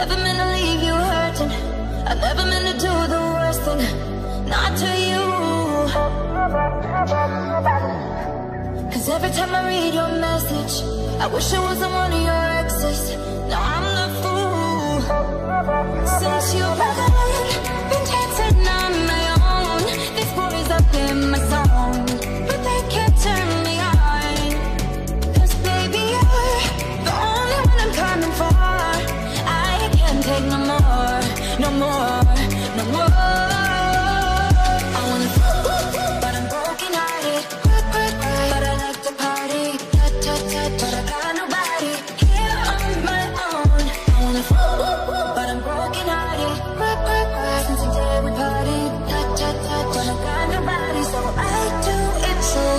never meant to leave you hurting. I never meant to do the worst thing, not to you. Cause every time I read your message, I wish I wasn't one of your exes. Now I'm the fool. Since you've been dancing on my own, these boys up in my zone, but they can't turn me on. Cause baby, you're the only one I'm coming for. I can't take no more, no more, no more. I wanna but I'm broken hearted. But I like to party, but I got nobody here on my own. I wanna but I'm broken hearted. Since the day we partied, but I got nobody, so I do it too.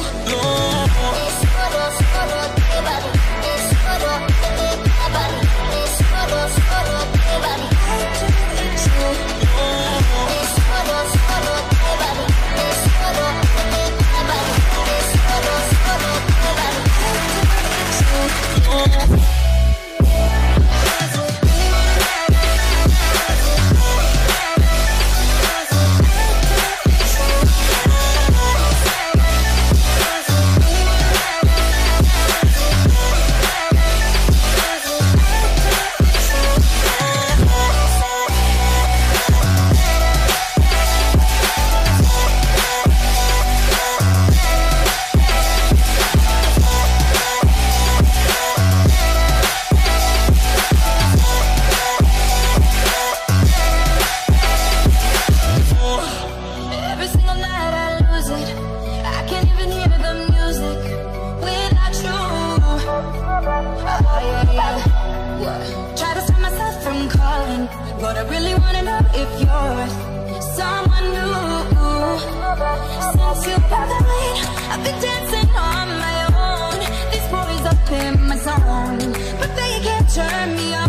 Try to stop myself from calling, but I really wanna know if you're someone new. Since you've got the lead, I've been dancing on my own. These boys up in my zone, but they can't turn me on.